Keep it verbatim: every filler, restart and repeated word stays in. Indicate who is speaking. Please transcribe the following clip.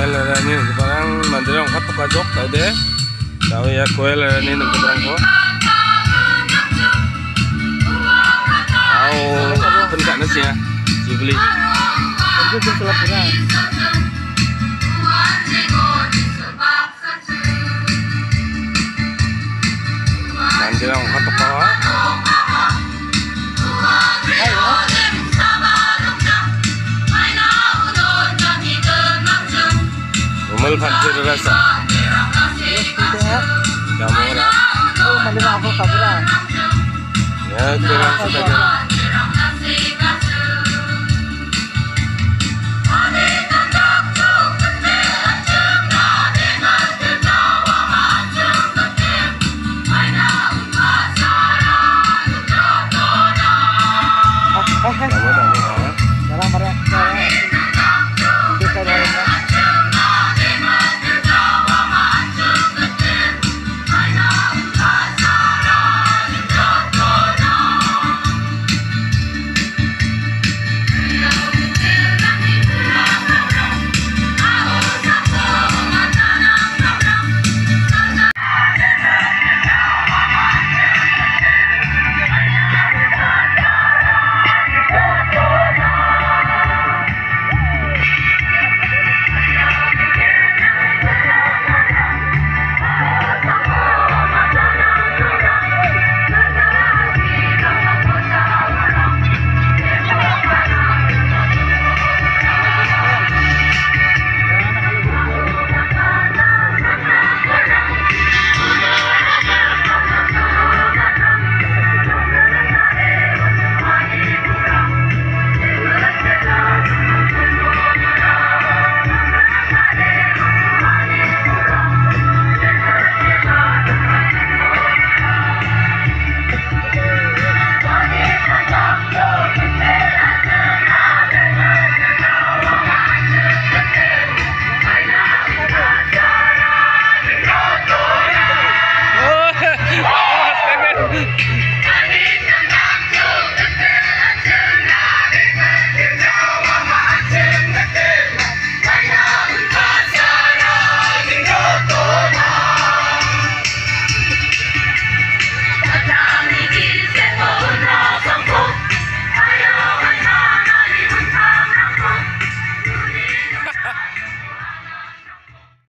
Speaker 1: larani parang mandirang katok kajok tau deh. Tahu ya kue larani nang keberang ko. Tahu pencak nasi ya, cibuli.
Speaker 2: Itu jam selapura.
Speaker 1: Mandirang katok kawa. Umel pantir rasa. Kamu orang.
Speaker 2: Oh, mandirang ako kabura.
Speaker 1: Ya kurang saja.